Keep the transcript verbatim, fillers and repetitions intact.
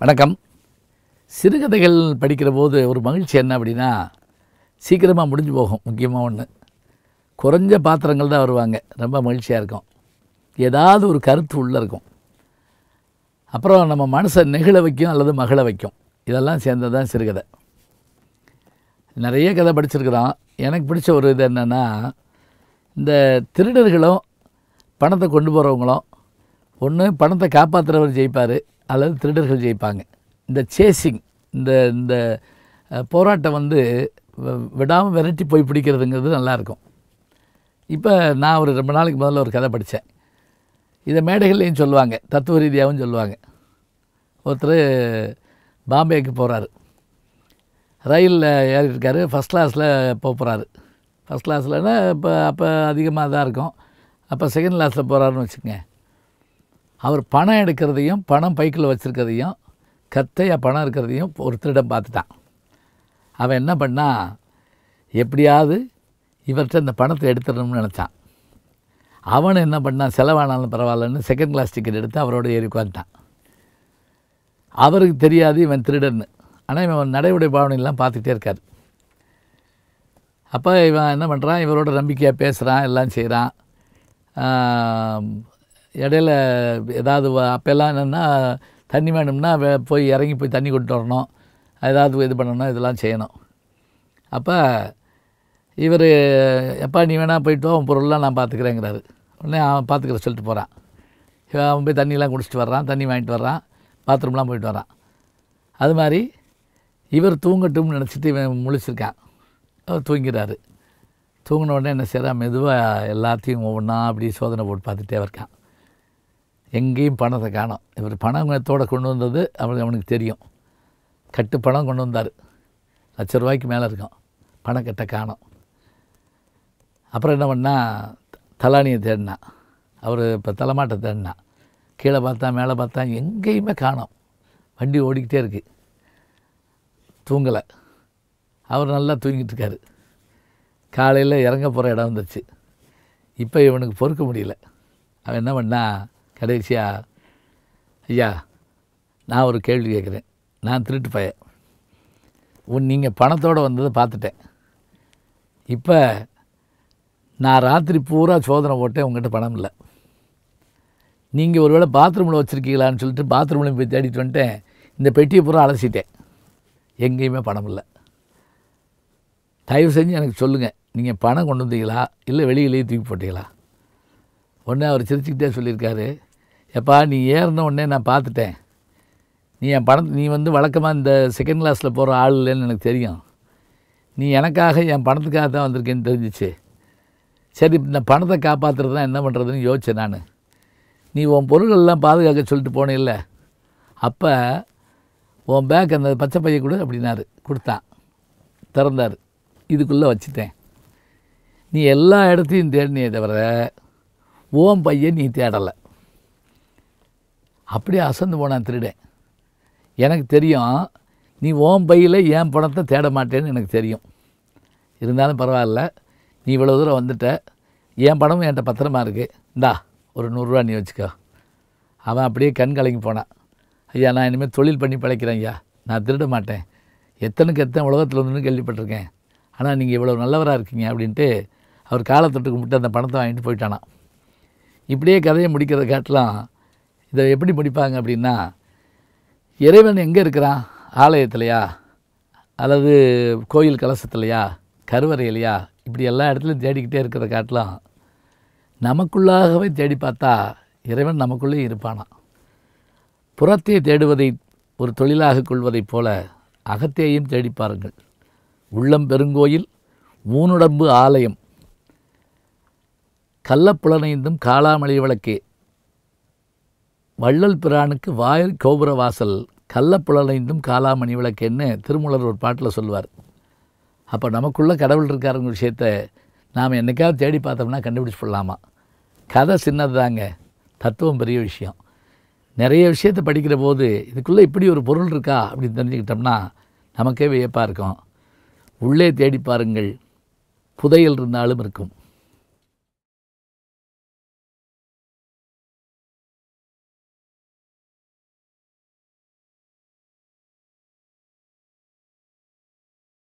வணக்கம். சிறுகதைகள் படிக்கிற போது ஒரு மகிழ்ச்சி என்ன அப்படின்னா, சீக்கிரமாக முடிஞ்சு போகும். முக்கியமாக ஒன்று, குறைஞ்ச பாத்திரங்கள் தான் வருவாங்க. ரொம்ப மகிழ்ச்சியாக இருக்கும். ஏதாவது ஒரு கருத்து உள்ளே இருக்கும். அப்புறம் நம்ம மனசை நெகிழ வைக்கும் அல்லது மகிழ வைக்கும். இதெல்லாம் சேர்ந்தது தான் சிறுகதை. நிறைய கதை படிச்சிருக்கிறோம். எனக்கு பிடிச்ச ஒரு இது என்னென்னா, இந்த திருடர்களும் பணத்தை கொண்டு போகிறவங்களும் ஒன்று பணத்தை காப்பாற்றுறவர் ஜெயிப்பார் அல்லது திருடர்கள் ஜெயிப்பாங்க. இந்த சேசிங், இந்த இந்த போராட்டம் வந்து விடாமல் விரட்டி போய் பிடிக்கிறதுங்கிறது நல்லாயிருக்கும். இப்போ நான் ஒரு ரொம்ப நாளைக்கு முதல்ல ஒரு கதை படித்தேன். இதை மேடைகள்லையும் சொல்லுவாங்க, தத்துவ ரீதியாகவும் சொல்லுவாங்க. ஒருத்தர் பாம்பேக்கு போகிறாரு. ரயிலில் ஏறியிருக்காரு. ஃபஸ்ட் கிளாஸில் போக போகிறாரு. ஃபஸ்ட் கிளாஸ்லன்னா இப்போ அப்போ அதிகமாக தான் இருக்கும். அப்போ செகண்ட் கிளாஸில் போகிறாருன்னு வச்சுக்கோங்க. அவர் பணம் எடுக்கிறதையும் பணம் பைக்கில் வச்சுருக்கிறதையும் கத்தையாக பணம் இருக்கிறதையும் ஒரு திருடம் பார்த்துட்டான். அவன் என்ன பண்ணால், எப்படியாவது இவர்கிட்ட இந்த பணத்தை எடுத்துடணும்னு நினச்சான். அவன் என்ன பண்ணான், செலவானாலும் பரவாயில்லன்னு செகண்ட் கிளாஸ் டிக்கெட் எடுத்து அவரோட ஏறி உட்காந்துட்டான். அவருக்கு தெரியாது இவன் திருடன்னு. ஆனால் இவன் நடைமுறை பாவனையெல்லாம் பார்த்துக்கிட்டே இருக்கார். அப்போ இவன் என்ன பண்ணுறான், இவரோட நம்பிக்கையாக பேசுகிறான், எல்லாம் செய்கிறான். இடையில ஏதாவது அப்போல்லாம் என்னென்னா, தண்ணி வேணும்னா போய் இறங்கி போய் தண்ணி கொண்டு வரணும், ஏதாவது இது பண்ணணும், இதெல்லாம் செய்யணும். அப்போ இவர், எப்பா நீ வேணால் போய்ட்டு அவன் பொருள்லாம் நான் பார்த்துக்கிறேங்கிறாரு. உடனே அவன் பார்த்துக்கிற சொல்லிட்டு போகிறான். அவன் போய் தண்ணியெலாம் குடிச்சிட்டு வர்றான், தண்ணி வாங்கிட்டு வர்றான், பாத்ரூம்லாம் போயிட்டு வர்றான். அது மாதிரி இவர் தூங்கட்டும்னு நினச்சிட்டு இவன் முழிச்சிருக்கான். அவர் தூங்கிறாரு. தூங்கின உடனே என்ன செய்கிறான், மெதுவாக எல்லாத்தையும் ஒவ்வொன்றா அப்படி சோதனை போட்டு பார்த்துட்டே இருக்கான். எங்கேயும் பணத்தை காணோம். இவர் பணத்தோடு கொண்டு வந்தது அவனுக்கு அவனுக்கு தெரியும். கட்டு பணம் கொண்டு வந்தார், லட்ச ரூபாய்க்கு மேலே இருக்கும். பணக்கட்டை காணோம். அப்புறம் என்ன பண்ணால், தலானியை தேடினான். அவர் இப்போ தலைமாட்டை தேடினான். கீழே பார்த்தா மேலே பார்த்தா எங்கேயுமே காணோம். வண்டி ஓடிக்கிட்டே இருக்குது. தூங்கலை. அவர் நல்லா தூங்கிட்டு இருக்காரு. காலையில் இறங்க போகிற இடம் வந்துச்சு. இப்போ இவனுக்கு பொறுக்க முடியல. அவன் என்ன பண்ணா, கடைசியாக, ஐயா நான் ஒரு கேள்வி கேட்குறேன். நான் திருட்டு பையன். உன் நீங்கள் பணத்தோடு வந்ததை பார்த்துட்டேன். இப்போ நான் ராத்திரி பூரா சோதனை போட்டேன், உங்கள்கிட்ட பணம் இல்லை. நீங்கள் ஒரு வேளை பாத்ரூமில் வச்சுருக்கீங்களான்னு சொல்லிட்டு பாத்ரூம்லையும் போய் தேடிட்டு வந்துட்டேன். இந்த பெட்டியை பூரா அலசிட்டேன், எங்கேயுமே பணம் இல்லை. தயவு செஞ்சு எனக்கு சொல்லுங்கள், நீங்கள் பணம் கொண்டு வந்தீங்களா இல்லை வெளியிலேயே தூக்கி போட்டீங்களா? உடனே அவர் சிரிச்சுக்கிட்டே சொல்லியிருக்காரு, எப்பா நீ ஏறின உடனே நான் பார்த்துட்டேன். நீ என் பணத்தை, நீ வந்து வழக்கமாக இந்த செகண்ட் கிளாஸில் போகிற ஆள் இல்லைன்னு எனக்கு தெரியும். நீ எனக்காக என் பணத்துக்காக தான் வந்திருக்கேன்னு தெரிஞ்சிச்சு. சரி, இந்த பணத்தை காப்பாற்றுறது தான் என்ன பண்ணுறதுன்னு யோசித்தேன் நான். நீ உன் பொருள்கள்லாம் பாதுகாக்க சொல்லிட்டு போனேல்ல, அப்போ உன் பேக் அந்த பச்சை பையை கொடு அப்படின்னாரு. கொடுத்தான். திறந்தார். இதுக்குள்ளே வச்சுட்டேன். நீ எல்லா இடத்தையும் தேடினியே தவிர ஓம் பையன் நீ தேடலை. அப்படியே அசந்து போனான் திருடன். எனக்கு தெரியும் நீ ஓம் பையில் என் பணத்தை தேட மாட்டேன்னு எனக்கு தெரியும். இருந்தாலும் பரவாயில்ல, நீ இவ்வளோ தூரம் வந்துட்ட, என் பணமும் என்கிட்ட பத்திரமா இருக்குது, இந்தா ஒரு நூறுரூவா நீ வச்சுக்கோ. அவன் அப்படியே கண் கலங்கி போனான். ஐயா நான் இனிமேல் தொழில் பண்ணி பழைக்கிறேன் ஐயா, நான் திருட மாட்டேன். எத்தனைக்கு எத்தனை உலகத்தில் வந்துன்னு கேள்விப்பட்டிருக்கேன், ஆனால் நீங்கள் இவ்வளோ நல்லவராக இருக்கீங்க அப்படின்ட்டு அவர் காலத்தொட்டுக்கு முட்டை அந்த பணத்தை வாங்கிட்டு போயிட்டானா. இப்படியே கதையை முடிக்கிறத காட்டலாம். இதை எப்படி முடிப்பாங்க அப்படின்னா, இறைவன் எங்கே இருக்கிறான், ஆலயத்திலையா அல்லது கோயில் கலசத்துலையா கருவறையிலையா, இப்படி எல்லா இடத்துலையும் தேடிக்கிட்டே இருக்கிறத காட்டலாம். நமக்குள்ளாகவே தேடி பார்த்தா இறைவன் நமக்குள்ளே இருப்பானா. புறத்தை தேடுவதை ஒரு தொழிலாக கொள்வதைப் போல அகத்தையும் தேடி பாருங்கள். உள்ளம் பெருங்கோயில், ஊனுடம்பு ஆலயம், கள்ளப்புலனைந்தும் காளாமலை விளக்கே, வள்ளல் பிரானுக்கு வாயில் கோபுர வாசல், கள்ளப்புலனைந்தும் காளாமணி விளக்கேன்னு திருமூலர் ஒரு பாட்டில் சொல்லுவார். அப்போ நமக்குள்ளே கடவுள் இருக்காருங்க விஷயத்தை நாம் என்றைக்காவது தேடி பார்த்தோம்னா கண்டுபிடிச்சி போடலாமா. கதை சின்னது தாங்க, தத்துவம் பெரிய விஷயம். நிறைய விஷயத்தை படிக்கிற போது இதுக்குள்ளே இப்படி ஒரு பொருள் இருக்கா அப்படின்னு தெரிஞ்சுக்கிட்டோம்னா நமக்கே வியப்பாக இருக்கும். உள்ளே தேடி பாருங்கள், புதையல் இருந்தாலும் இருக்கும்.